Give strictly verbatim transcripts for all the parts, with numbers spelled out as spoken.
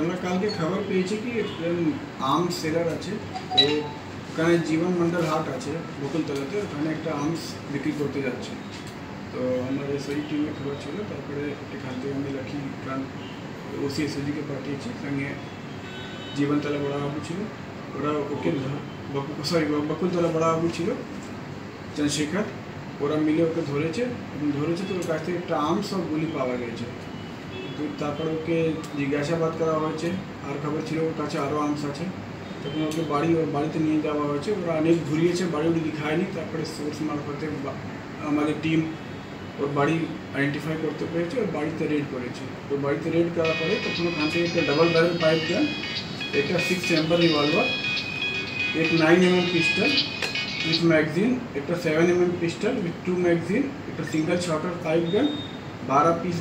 আমরা কালকে খবর পেয়েছি কি আর্মস সেলার আছে, তো ওখানে জীবন মন্ডল হাট আছে বকুলতলাতে, ওখানে একটা আর্মস বিক্রি করতে যাচ্ছে। তো আমার এসআই টিমে খবর ছিল, তারপরে এখান থেকে আমি রাখি কারণ ওসি এসএসজিকে পাঠিয়েছি, সঙ্গে জীবনতলা বড়াবাবু ছিল, ওরা ওকে সরি বকুলতলা বড়াবাবু ছিল চন্দ্রশেখর, ওরা মিলে ওকে ধরেছে এবং ধরেছে তো ওর কাছ থেকে একটা আর্মস আর গুলি পাওয়া গেছে। তো তারপরে ওকে জিজ্ঞাসাবাদ করা হয়েছে, আর খবর ছিল ওর কাছে আরও আর্মস আছে, তখন ওকে বাড়ি ওর বাড়িতে নিয়ে যাওয়া হয়েছে। ওরা অনেক ঘুরিয়েছে, বাড়ি ওটি দেখায়নি, তারপরে সোর্স মারফতে আমাদের টিম ওর বাড়ি আইডেন্টিফাই করতে পেরেছে, ওর বাড়িতে রেড করেছে। ওর বাড়িতে রেড করার পরে তখন ওখান থেকে একটা ডবল ব্যারেল পাইপ গান, একটা সিক্স চেম্বার রিভলভার, एक nine M M pistol with magazine, एक seven M M pistol with two magazine, एक सिंगल शॉटर पाइप गन, बारह पीस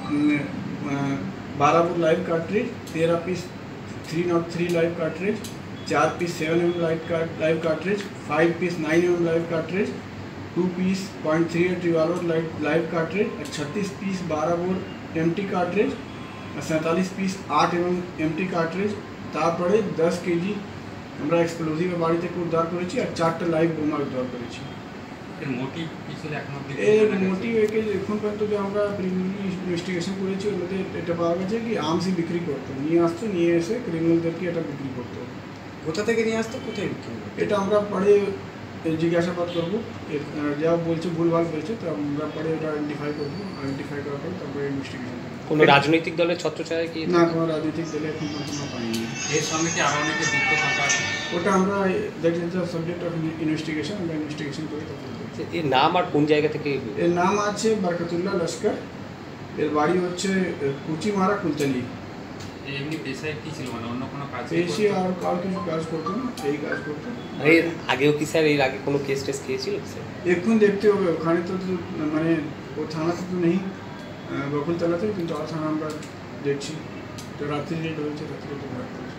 बारह बोर लाइव कार्ट्रिज, तेरह piece three nought three live cartridge, चार piece seven M M live live cartridge, five piece nine M M live cartridge, two piece point three eight revolver live live cartridge, छत्तीस piece बारह bore M T cartridge, सैंतालीस piece आठ M M M T cartridge, তারপরে दस के जी আমরা explosive বাড়ি থেকে উদ্ধার করেছি আর চারটা লাইভ বোমা উদ্ধার করেছি। এর মোটিভ কি ছিল এখন অবধি? এর মোটিভ একে এখন পর্যন্ত যে আমরা প্রিলিমিনারি ইনভেস্টিগেশন করেছি ওর মধ্যে এটা পাওয়া গেছে কি আর্মসই বিক্রি করতো, নিয়ে আসতো, নিয়ে এসে ক্রিমিনালদেরকে এটা বিক্রি করতো। কোথা থেকে নিয়ে আসতো, কোথায় বিক্রি করতো? এটা আমরা পরে জিজ্ঞাসাবাদ করবো, যা বলছে ভুলভাল বলছে, তো আমরা পরে এটা আইডেন্টিফাই করবো, আইডেন্টিফাই করার পরে তারপরে ইনভেস্টিগেশন করবো। কোনো রাজনৈতিক দলের ছত্রছায়ায় কি? না, কোনো রাজনৈতিক দলে এখন পর্যন্ত পাইনি। এর সঙ্গে কি আরও অনেকে যুক্ত থাকা? ওটা আমরা that is the subject of investigation, আমরা ইনভেস্টিগেশন করে তখন। এর নাম আর কোন জায়গা থেকে? এর নাম আছে বরকতুল্লাহ লস্কর, এর বাড়ি হচ্ছে কুচিমারা কুলতলি। এমনি পেশায় কি ছিল, মানে অন্য কোনো কাজ? পেশে আর কার কিছু কাজ করতো না, এই কাজ করতো। এর আগেও কি স্যার এর আগে কোনো কেস টেস খেয়েছিল স্যার? এখন দেখতে হবে, ওখানে তো মানে ও থানাতে তো নেই বকুলতলাতে, কিন্তু আর থানা আমরা দেখছি। তো রাত্রি রেট হয়েছে, রাত্রি রেটে ধরা পড়েছে।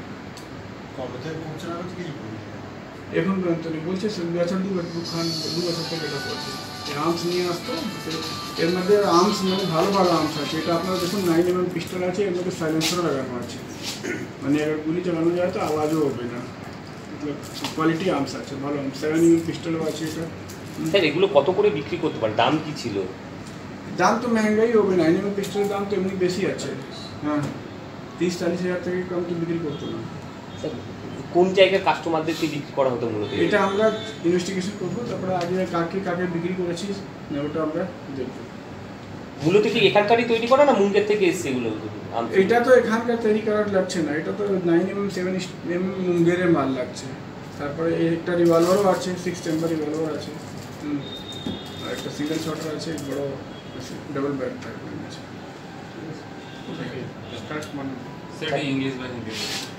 এখন পর্যন্ত নেই বলছে, বছর দু বছর খান দু বছর থেকে এটা করছে। আর্মস নিয়ে আসতো, এর মধ্যে আর্মস মানে ভালো ভালো আর্মস আছে। এটা আপনারা দেখুন নাইন এম এম পিস্টল আছে, এর মধ্যে সাইলেন্সারও লাগানো আছে, মানে এবার গুলি চালানো যায় তো আওয়াজও হবে না, কোয়ালিটি আর্মস আছে, ভালো আর্মস। সেভেন এম এম পিস্টলও আছে। এটা স্যার এগুলো কত করে বিক্রি করতে পারে, দাম কি ছিল? দাম তো মেহঙ্গাই হবে, নাইন এম এম পিস্টলের দাম তো এমনি বেশি আছে। হ্যাঁ, তিরিশ চাল্লিশ হাজার থেকে কম তো বিক্রি করতো না। স্যার কোন জায়গায় কাস্টমারদেরকে বিক্রি করা হতো মূলত? এটা আমরা ইনভেস্টিগেশন করবো, তারপরে আগে কাকে কাকে বিক্রি করেছিস না ওটা আমরা দেখবো। মূলত কি এখানকারই তৈরি করা না মুঙ্গের থেকে এসছে এগুলো? এটা তো এখানকার তৈরি করার লাগছে না, এটা তো nine M M seven M M মুঙ্গেরের মাল লাগছে। তারপরে একটা রিভলভারও আছে, সিক্স চেম্বার রিভলভার আছে, আর একটা সিঙ্গেল শটার আছে, বড় ডবল ব্যাগ টাইপের আছে। স্টার্ট মানে সেটা ইংলিশ বা হিন্দি?